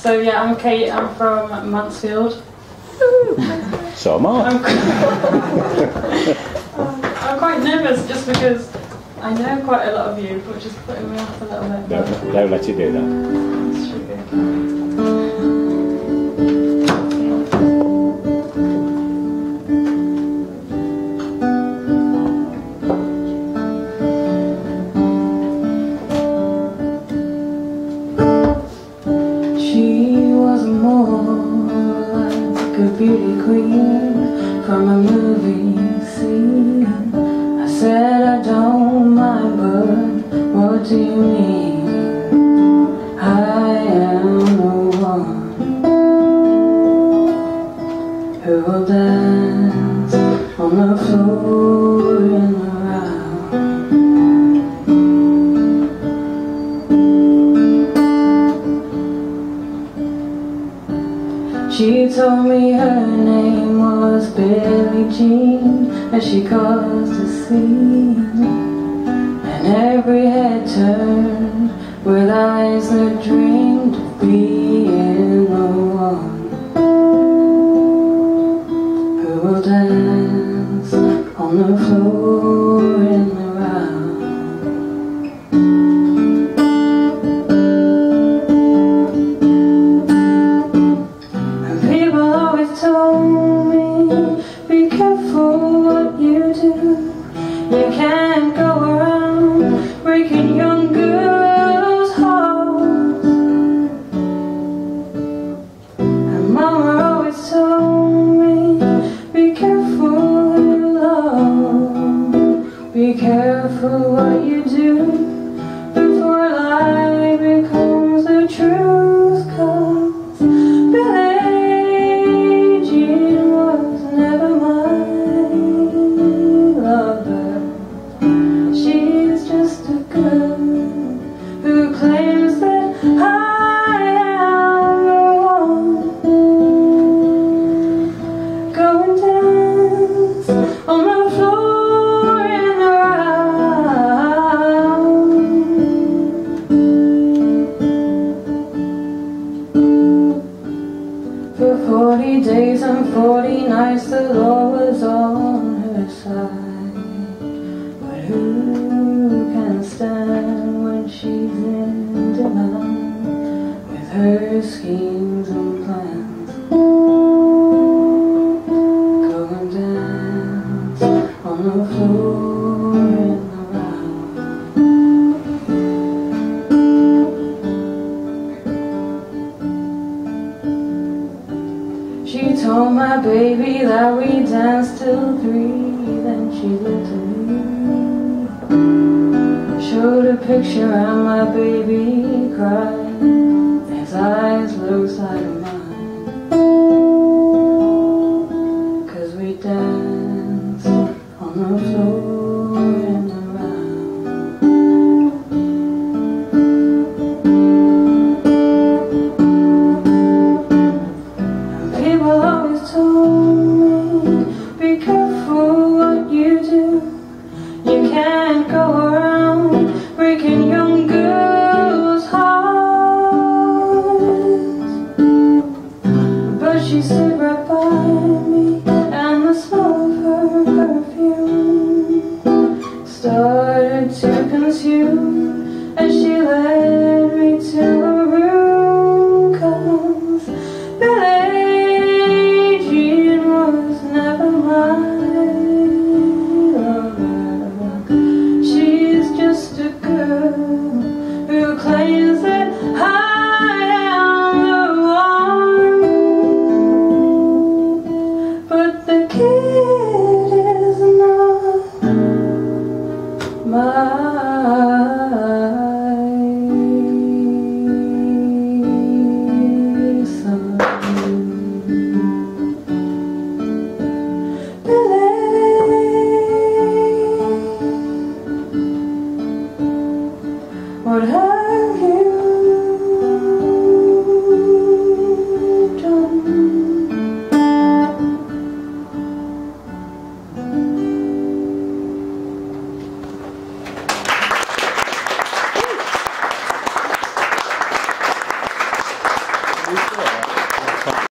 So yeah, I'm Kate, I'm from Mansfield. So am I. I'm quite nervous just because I know quite a lot of you, which is putting me off a little bit. Don't let you do that. This should be okay. A beauty queen from a movie scene. I said I don't mind, but what do you mean? I am the one who will dance on the floor in the round. She told me her name was Billie Jean, and she caused a scene, and every head turned with eyes that dreamed of being the one who will dance on the floor in the round. Told me, be careful what you do. You can't go around breaking young girls' hearts. And Mama always told me, be careful what you love. Be careful what you do before a lie becomes the truth. 'Cause Billie was never my lover. She's just a girl who claims that I am the one. Go and dance on the floor in the round. For 40 days and 40 nights the Lord was on her side. But who can stand when she's in demand with her schemes and plans? Go and dance on the floor in the round. She told my baby that we danced till 3, then she looked at me, showed a picture and my baby cried. His eyes looked like mine, 'cause we danced on the floor in the you can't go around breaking young girls' hearts. It's all right.